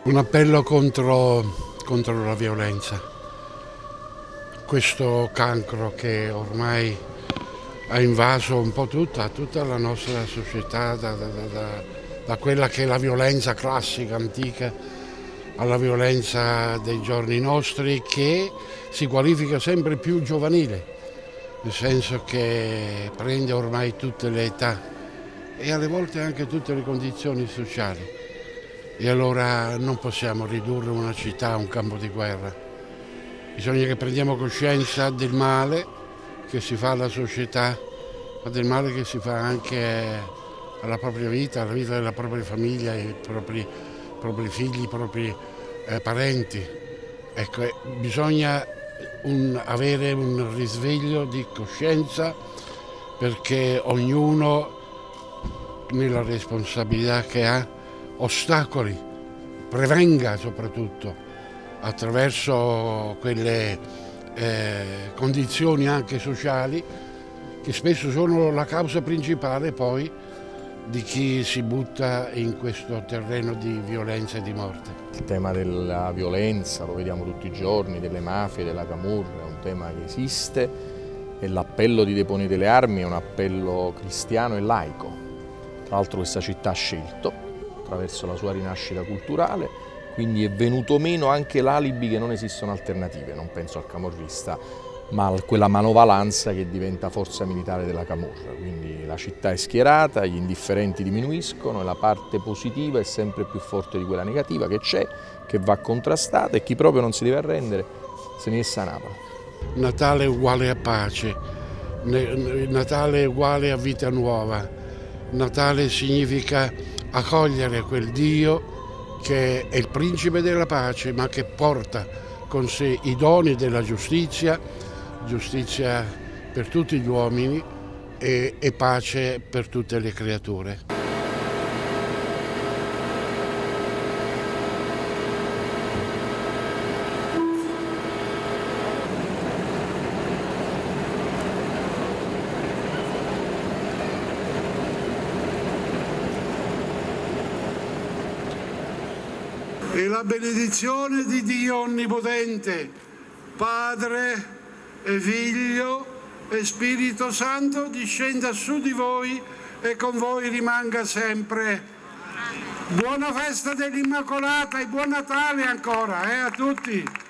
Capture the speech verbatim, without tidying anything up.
Un appello contro, contro la violenza, questo cancro che ormai ha invaso un po' tutta, tutta la nostra società, da, da, da, da quella che è la violenza classica, antica, alla violenza dei giorni nostri, che si qualifica sempre più giovanile, nel senso che prende ormai tutte le età e alle volte anche tutte le condizioni sociali. E allora non possiamo ridurre una città a un campo di guerra. Bisogna che prendiamo coscienza del male che si fa alla società, ma del male che si fa anche alla propria vita, alla vita della propria famiglia, ai propri, propri figli, ai propri eh, parenti. Ecco, eh, bisogna un, avere un risveglio di coscienza, perché ognuno, nella responsabilità che ha, ostacoli, prevenga soprattutto attraverso quelle eh, condizioni anche sociali che spesso sono la causa principale poi di chi si butta in questo terreno di violenza e di morte. Il tema della violenza lo vediamo tutti i giorni, delle mafie, della camorra, è un tema che esiste e l'appello di Deponete delle Armi è un appello cristiano e laico. Tra l'altro questa città ha scelto attraverso la sua rinascita culturale, quindi è venuto meno anche l'alibi che non esistono alternative, non penso al camorrista, ma a quella manovalanza che diventa forza militare della camorra. Quindi la città è schierata, gli indifferenti diminuiscono e la parte positiva è sempre più forte di quella negativa che c'è, che va contrastata, e chi proprio non si deve arrendere se ne sta a Napoli. Natale è uguale a pace, Natale è uguale a vita nuova, Natale significa accogliere quel Dio che è il principe della pace, ma che porta con sé i doni della giustizia, giustizia per tutti gli uomini e, e pace per tutte le creature. E la benedizione di Dio Onnipotente, Padre e Figlio e Spirito Santo, discenda su di voi e con voi rimanga sempre. Buona festa dell'Immacolata e buon Natale ancora eh, a tutti!